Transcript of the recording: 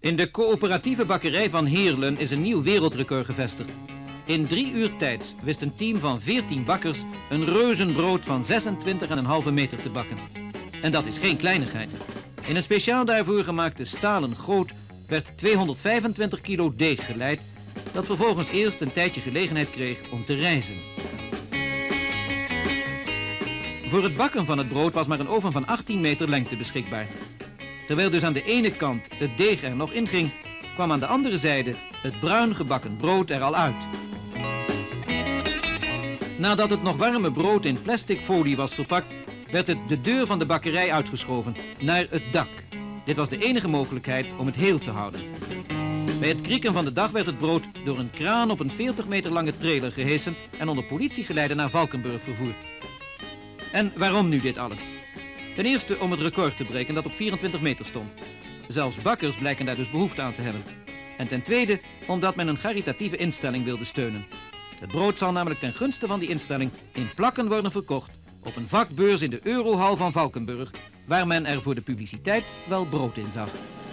In de coöperatieve bakkerij van Heerlen is een nieuw wereldrecord gevestigd. In 3 uur tijds wist een team van 14 bakkers een reuzenbrood van 26,5 meter te bakken. En dat is geen kleinigheid. In een speciaal daarvoor gemaakte stalen goot werd 225 kilo deeg geleid, dat vervolgens eerst een tijdje gelegenheid kreeg om te rijzen. Voor het bakken van het brood was maar een oven van 18 meter lengte beschikbaar. Terwijl dus aan de ene kant het deeg er nog in ging, kwam aan de andere zijde het bruin gebakken brood er al uit. Nadat het nog warme brood in plastic folie was verpakt, werd het de deur van de bakkerij uitgeschoven, naar het dak. Dit was de enige mogelijkheid om het heel te houden. Bij het krieken van de dag werd het brood door een kraan op een 40 meter lange trailer gehesen en onder politiegeleide naar Valkenburg vervoerd. En waarom nu dit alles? Ten eerste om het record te breken dat op 24 meter stond. Zelfs bakkers blijken daar dus behoefte aan te hebben. En ten tweede omdat men een caritatieve instelling wilde steunen. Het brood zal namelijk ten gunste van die instelling in plakken worden verkocht op een vakbeurs in de Eurohal van Valkenburg, waar men er voor de publiciteit wel brood in zag.